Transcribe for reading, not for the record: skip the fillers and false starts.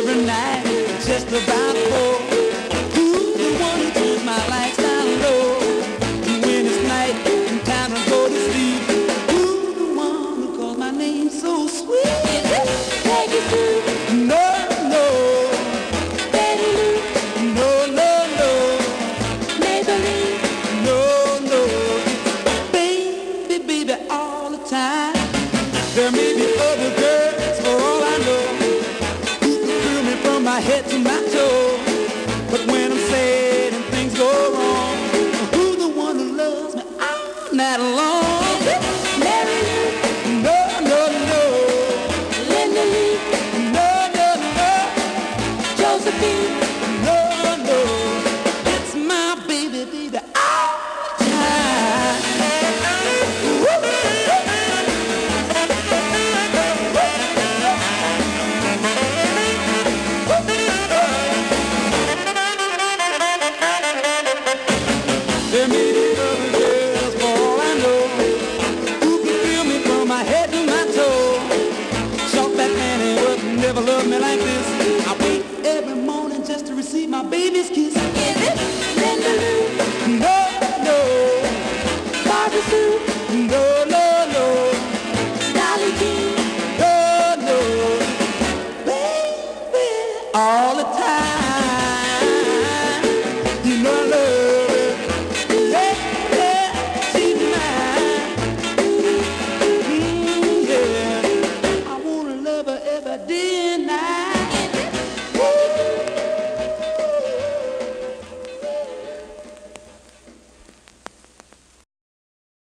every night, just about four. Who's the one who turns my lights down low? When it's night and time to go to sleep, who's the one who calls my name so sweet? Peggy Sue. No, no. Betty Lou. No, no, no. Maybelline. No, no. It's baby, baby all the time. There may be other girls for all I know who can thrill me from my head to my toe. But when I'm sad and things go wrong, who's the one who loves me all night long? Mary Lou. No, no, no. Linda Lee. No, no, no. Josephine. No, no. It's my baby, baby all the time. There may be other girls for all I know who can feel me from my head to my toe. Short back Annie would never love me like this. I wake every morning just to receive my baby's kiss.